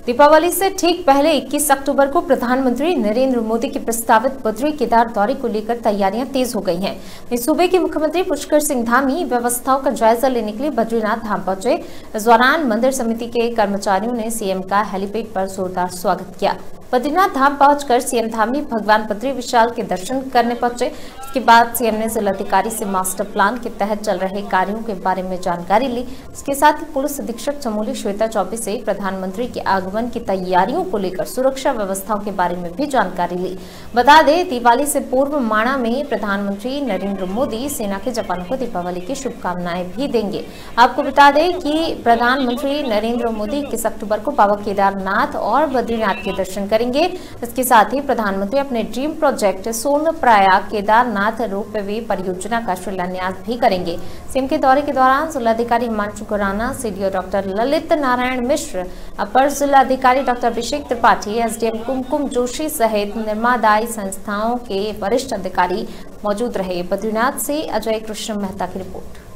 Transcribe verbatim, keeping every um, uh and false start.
दीपावली से ठीक पहले इक्कीस अक्टूबर को प्रधानमंत्री नरेंद्र मोदी के प्रस्तावित बद्री केदार दौरे को लेकर तैयारियां तेज हो गई हैं। इस सूबे के मुख्यमंत्री पुष्कर सिंह धामी व्यवस्थाओं का जायजा लेने के लिए बद्रीनाथ धाम पहुंचे। इस दौरान मंदिर समिति के कर्मचारियों ने सीएम का हेलीपैड पर जोरदार स्वागत किया। बद्रीनाथ धाम पहुंचकर सीएम धामी भगवान बद्री विशाल के दर्शन करने पहुंचे। इसके बाद सीएम ने जिलाधिकारी से मास्टर प्लान के तहत चल रहे कार्यों के बारे में जानकारी ली। इसके साथ ही पुलिस अधीक्षक चमोली श्वेता चौबे से प्रधानमंत्री के आगमन की तैयारियों को लेकर सुरक्षा व्यवस्थाओं के बारे में भी जानकारी ली। बता दें, दिवाली से पूर्व माणा में प्रधानमंत्री नरेंद्र मोदी सेना के जवानों को दीपावली की शुभकामनाएं भी देंगे। आपको बता दें कि प्रधानमंत्री नरेंद्र मोदी इक्कीस अक्टूबर को बाबा केदारनाथ और बद्रीनाथ के दर्शन करेंगे। इसके साथ ही प्रधानमंत्री अपने dream project Sonprayag Kedarnath ropeway परियोजना का शिलान्यास भी करेंगे। सीएम के दौरे के दौरान जिलाधिकारी हिमांशु खुराना, सीडीओ डॉक्टर ललित नारायण मिश्र, अपर जिलाधिकारी डॉक्टर अभिषेक त्रिपाठी, एसडीएम कुमकुम जोशी सहित निर्मादायी संस्थाओं के वरिष्ठ अधिकारी मौजूद रहे। बद्रीनाथ से अजय कृष्ण मेहता की रिपोर्ट।